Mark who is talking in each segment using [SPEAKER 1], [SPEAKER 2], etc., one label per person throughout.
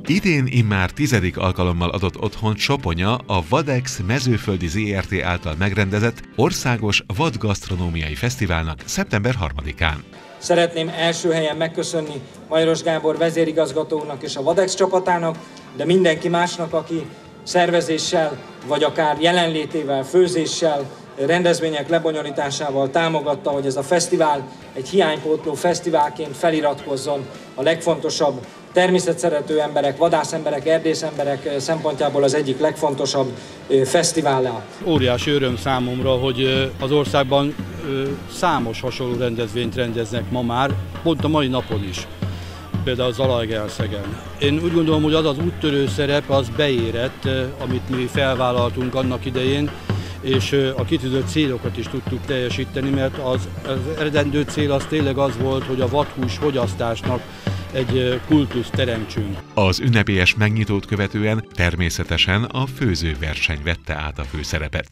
[SPEAKER 1] Idén immár 10. alkalommal adott otthont Soponya a Vadex Mezőföldi Zrt. Által megrendezett Országos Vadgasztronómiai Fesztiválnak szeptember 3-án.
[SPEAKER 2] Szeretném első helyen megköszönni Majoros Gábor vezérigazgatónak és a Vadex csapatának, de mindenki másnak, aki szervezéssel, vagy akár jelenlétével, főzéssel, rendezvények lebonyolításával támogatta, hogy ez a fesztivál egy hiánypótló fesztiválként feliratkozzon a legfontosabb természetszerető emberek, vadászemberek, erdészemberek szempontjából az egyik legfontosabb fesztiválá.
[SPEAKER 3] Óriási öröm számomra, hogy az országban számos hasonló rendezvényt rendeznek ma már, pont a mai napon is, például Zalaegerszegen. Én úgy gondolom, hogy az az úttörő szerep az beérett, amit mi felvállaltunk annak idején, és a kitűzött célokat is tudtuk teljesíteni, mert az eredendő cél az tényleg az volt, hogy a vadhús fogyasztásnak egy kultuszt teremtsünk.
[SPEAKER 1] Az ünnepélyes megnyitót követően természetesen a főzőverseny vette át a főszerepet.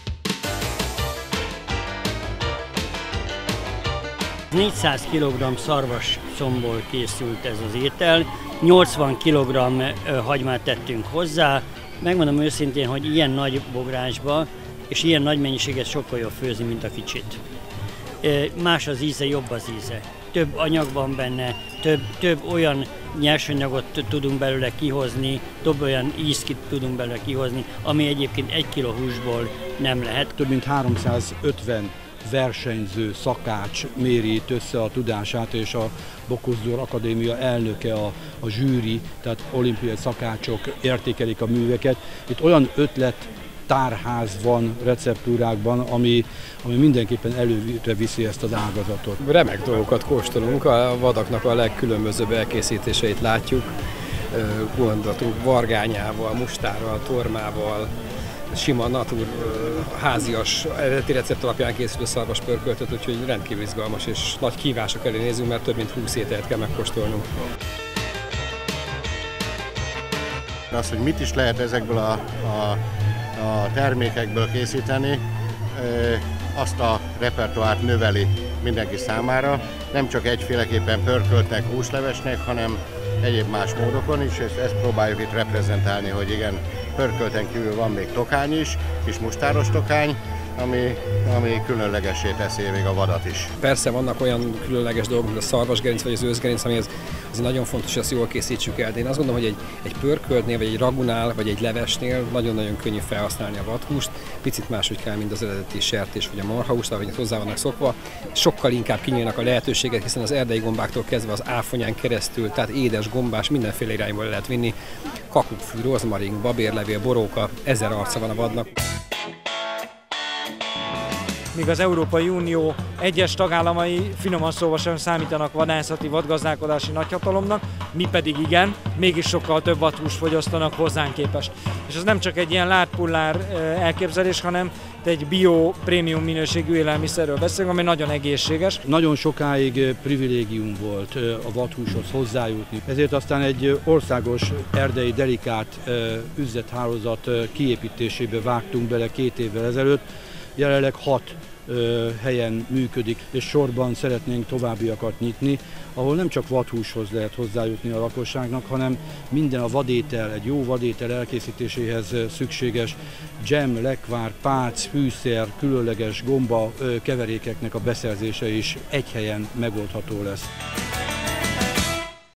[SPEAKER 4] 400 kg szarvascombból készült ez az étel, 80 kg hagymát tettünk hozzá. Megmondom őszintén, hogy ilyen nagy bográsba és ilyen nagy mennyiséget sokkal jobb főzni, mint a kicsit. Más az íze, jobb az íze. Több anyag van benne, több olyan nyersanyagot tudunk belőle kihozni, több olyan ízt tudunk belőle kihozni, ami egyébként 1 kg húsból nem lehet.
[SPEAKER 3] Több mint 350 versenyző szakács méri itt össze a tudását, és a Bokoszdor Akadémia elnöke, a zsűri, tehát olimpiai szakácsok értékelik a műveket. Itt olyan tárház van receptúrákban, ami mindenképpen előre viszi ezt az ágazatot.
[SPEAKER 5] Remek dolgokat kóstolunk, a vadaknak a legkülönbözőbb elkészítéseit látjuk. Gondoltunk vargányával, mustárral, tormával, sima natur házias eredeti recept alapján készülő szarvaspörköltöt, úgyhogy rendkívül izgalmas és nagy kívások elé nézünk, mert több mint 20 ételt kell megkóstolnunk.
[SPEAKER 6] Az, hogy mit is lehet ezekből a termékekből készíteni, azt a repertoárt növeli mindenki számára. Nem csak egyféleképpen pörköltnek, húslevesnek, hanem egyéb más módokon is, és ezt próbáljuk itt reprezentálni, hogy igen, pörkölten kívül van még tokány is, kis mustáros tokány, ami különlegessé teszi még a vadat is.
[SPEAKER 5] Persze vannak olyan különleges dolgok, mint a szarvasgerinc vagy az őszgerinc, ami azért nagyon fontos, hogy ezt jól készítsük el. De én azt gondolom, hogy egy pörköltnél, vagy egy ragunál, vagy egy levesnél nagyon-nagyon könnyű felhasználni a vadhúst. Picit máshogy kell, mint az eredeti sertés vagy a marhahúst, ahogy hozzá vannak szokva. Sokkal inkább kinyílnak a lehetőséget, hiszen az erdei gombáktól kezdve az áfonyán keresztül, tehát édes, gombás, mindenféle irányból lehet vinni. Kakukkfű, rozmarin, babérlevél, boróka, 1000 arca van a vadnak.
[SPEAKER 2] Míg az Európai Unió egyes tagállamai finoman szólva sem számítanak vadászati, vadgazdálkodási nagyhatalomnak, mi pedig igen, mégis sokkal több vadhúst fogyasztanak hozzánk képest. És ez nem csak egy ilyen lárpullár elképzelés, hanem egy bio-prémium minőségű élelmiszerről beszélünk, ami nagyon egészséges.
[SPEAKER 3] Nagyon sokáig privilégium volt a vadhúshoz hozzájutni, ezért aztán egy országos erdei delikát üzlethálózat kiépítésébe vágtunk bele 2 évvel ezelőtt. Jelenleg 6 helyen működik, és sorban szeretnénk továbbiakat nyitni, ahol nem csak vadhúshoz lehet hozzájutni a lakosságnak, hanem minden a vadétel, egy jó vadétel elkészítéséhez szükséges dzsem, lekvár, pác, fűszer, különleges gomba keverékeknek a beszerzése is egy helyen megoldható lesz.